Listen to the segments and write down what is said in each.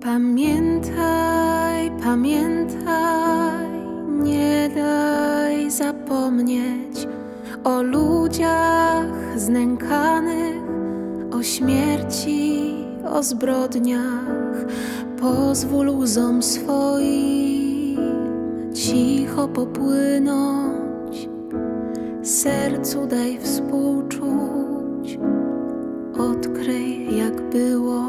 Pamiętaj, pamiętaj, nie daj zapomnieć o ludziach znękanych, o śmierci, o zbrodniach. Pozwól łzom swoim cicho popłynąć, sercu daj współczuć, odkryj jak było.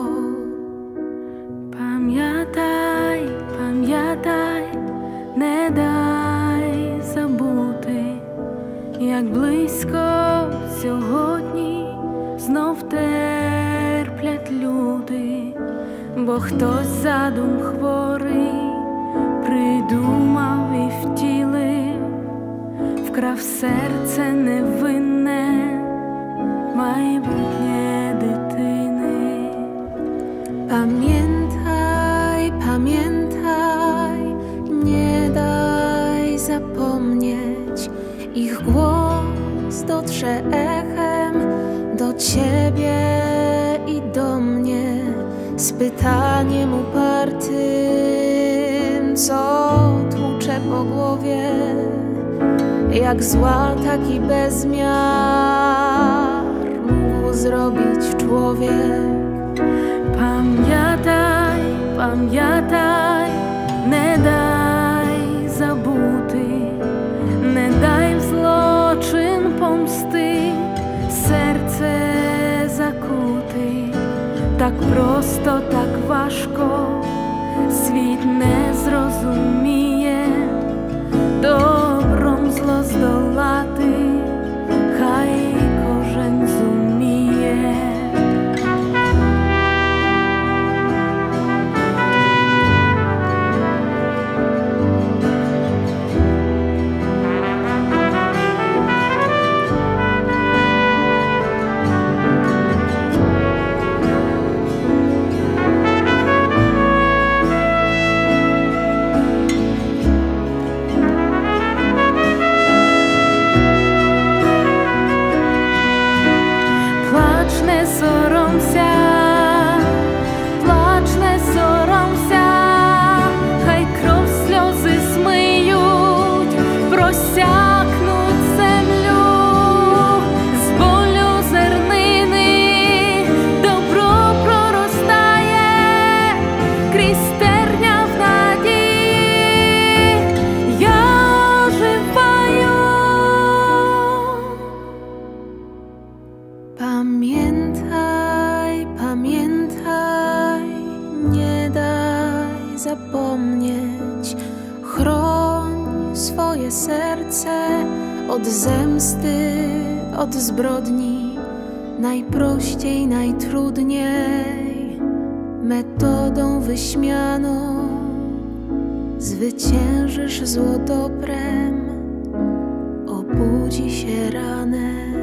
Пам'ятай, пам'ятай, не дай забути, як близько сьогодні знов терплять люди, бо хтось задум хворий придумав і втілив, вкрав серце невинне майбутнє дитини. Pamiętaj, pamiętaj, nie daj zapomnieć. Ich głos dotrze echem do ciebie i do mnie, z pytaniem upartym, co tłucze po głowie, jak zła, taki bezmiar mógł zrobić człowiek. Пам'ятай, пам'ятай, не дай забути, не дай в злочин помсти, серце закути. Так просто, так важко, світ не зрозуміє, добром зло здолати, хай кожен зуміє. Не соромся, плач, не соромся, хай кров сльози смиють, просякнуть землю, з болю зернини добро проростає, крізь терня в надії я оживаю. Pamiętaj, pamiętaj, nie daj zapomnieć. Chroń swoje serce od zemsty, od zbrodni. Najprościej, najtrudniej, metodą wyśmianą zwyciężysz zło dobrem, obudzi się ranę.